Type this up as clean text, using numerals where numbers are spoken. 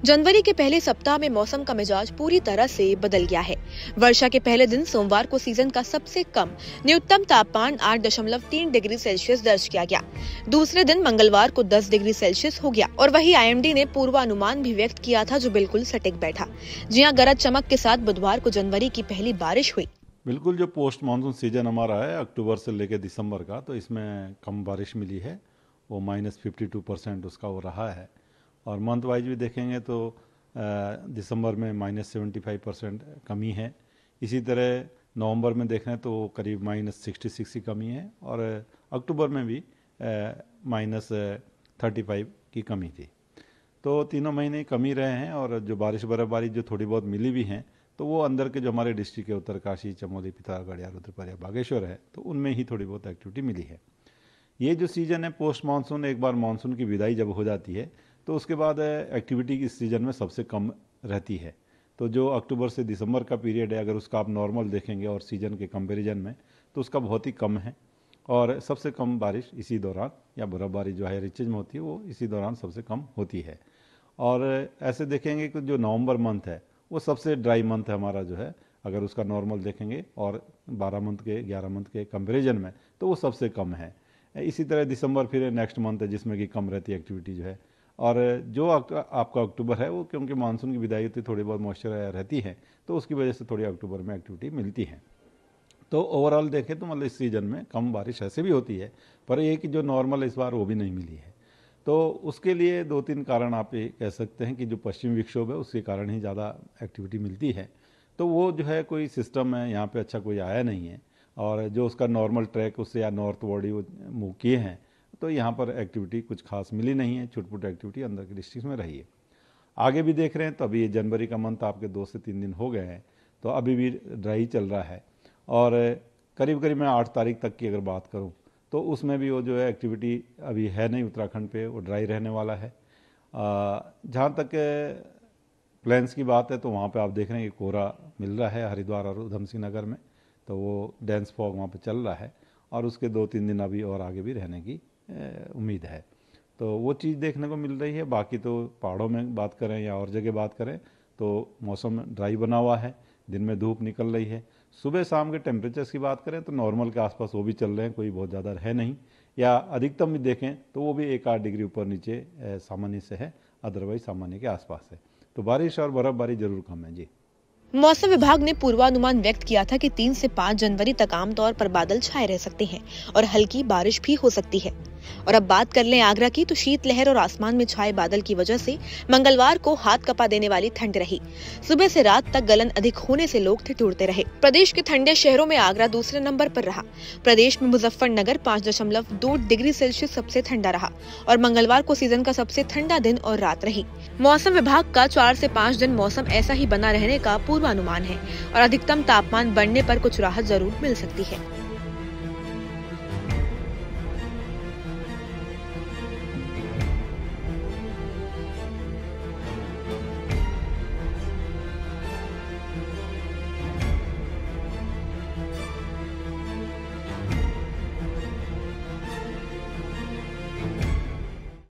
जनवरी के पहले सप्ताह में मौसम का मिजाज पूरी तरह से बदल गया है। वर्षा के पहले दिन सोमवार को सीजन का सबसे कम न्यूनतम तापमान 8.3 डिग्री सेल्सियस दर्ज किया गया। दूसरे दिन मंगलवार को 10 डिग्री सेल्सियस हो गया और वही आईएमडी ने पूर्वानुमान भी व्यक्त किया था, जो बिल्कुल सटीक बैठा। जी हां, गरज चमक के साथ बुधवार को जनवरी की पहली बारिश हुई। बिल्कुल, जो पोस्ट मानसून सीजन हमारा है अक्टूबर से लेकर दिसंबर का, तो इसमें कम बारिश मिली है। वो -52% उसका वो रहा है। और मंथ वाइज भी देखेंगे तो दिसंबर में -75% कमी है। इसी तरह नवंबर में देखें तो करीब -66 की कमी है और अक्टूबर में भी -35 की कमी थी। तो तीनों महीने कमी रहे हैं। और जो बारिश बर्फबारी जो थोड़ी बहुत मिली भी हैं, तो वो अंदर के जो हमारे डिस्ट्रिक्ट है उत्तरकाशी, चमोली, पिथौरागढ़ या रुद्रप्रयाग, बागेश्वर है, तो उनमें ही थोड़ी बहुत एक्टिविटी मिली है। ये जो सीज़न है पोस्ट मानसून, एक बार मानसून की विदाई जब हो जाती है तो उसके बाद एक्टिविटी इस सीज़न में सबसे कम रहती है। तो जो अक्टूबर से दिसंबर का पीरियड है, अगर उसका आप नॉर्मल देखेंगे और सीज़न के कंपैरिजन में, तो उसका बहुत ही कम है। और सबसे कम बारिश इसी दौरान, या बर्फबारी जो है रिचेज में होती है, वो इसी दौरान सबसे कम होती है। और ऐसे देखेंगे कि जो नवंबर मंथ है वो सबसे ड्राई मंथ है हमारा जो है, अगर उसका नॉर्मल देखेंगे और 12 मंथ के 11 मंथ के कंपैरिजन में, तो वो सबसे कम है। इसी तरह दिसंबर फिर नेक्स्ट मंथ है जिसमें कि कम रहती है एक्टिविटी जो है। और जो आपका अक्टूबर है वो क्योंकि मानसून की विदाई होती, थोड़ी बहुत मॉइस्चर रहती है, तो उसकी वजह से थोड़ी अक्टूबर में एक्टिविटी मिलती है। तो ओवरऑल देखें तो मतलब इस सीज़न में कम बारिश ऐसे भी होती है, पर ये कि जो नॉर्मल इस बार वो भी नहीं मिली है। तो उसके लिए 2-3 कारण आप ये कह सकते हैं कि जो पश्चिमी विक्षोभ है उसके कारण ही ज़्यादा एक्टिविटी मिलती है। तो वो जो है कोई सिस्टम है यहाँ पे अच्छा कोई आया नहीं है, और जो उसका नॉर्मल ट्रैक उससे या नॉर्थ बॉडी वो मूव किए हैं, तो यहाँ पर एक्टिविटी कुछ खास मिली नहीं है। छुटपुट एक्टिविटी अंदर के डिस्ट्रिक्ट में रही है। आगे भी देख रहे हैं तो अभी जनवरी का मंथ आपके 2 से 3 दिन हो गए हैं, तो अभी भी ड्राई चल रहा है। और करीब करीब मैं 8 तारीख तक की अगर बात करूँ तो उसमें भी वो जो है एक्टिविटी अभी है नहीं उत्तराखंड पे, वो ड्राई रहने वाला है। जहाँ तक प्लेन्स की बात है तो वहाँ पे आप देख रहे हैं कि कोहरा मिल रहा है हरिद्वार और उधम सिंह नगर में, तो वो डेंस फॉग वहाँ पे चल रहा है और उसके 2-3 दिन अभी और आगे भी रहने की उम्मीद है। तो वो चीज़ देखने को मिल रही है। बाकी तो पहाड़ों में बात करें या और जगह बात करें तो मौसम ड्राई बना हुआ है, दिन में धूप निकल रही है। सुबह शाम के टेम्परेचर्स की बात करें तो नॉर्मल के आसपास वो भी चल रहे हैं, कोई बहुत ज़्यादा है नहीं। या अधिकतम भी देखें तो वो भी 1-8 डिग्री ऊपर नीचे सामान्य से है, अदरवाइज सामान्य के आसपास है। तो बारिश और बर्फबारी जरूर कम है जी। मौसम विभाग ने पूर्वानुमान व्यक्त किया था कि 3 से 5 जनवरी तक आमतौर पर बादल छाए रह सकते हैं और हल्की बारिश भी हो सकती है। और अब बात कर लें आगरा की, तो शीतलहर और आसमान में छाए बादल की वजह से मंगलवार को हाथ कपा देने वाली ठंड रही। सुबह से रात तक गलन अधिक होने से लोग ठिठुरते रहे। प्रदेश के ठंडे शहरों में आगरा दूसरे नंबर पर रहा। प्रदेश में मुजफ्फरनगर 5.2 डिग्री सेल्सियस सबसे ठंडा रहा और मंगलवार को सीजन का सबसे ठंडा दिन और रात रही। मौसम विभाग का 4 से 5 दिन मौसम ऐसा ही बना रहने का पूर्वानुमान है और अधिकतम तापमान बढ़ने पर कुछ राहत जरूर मिल सकती है।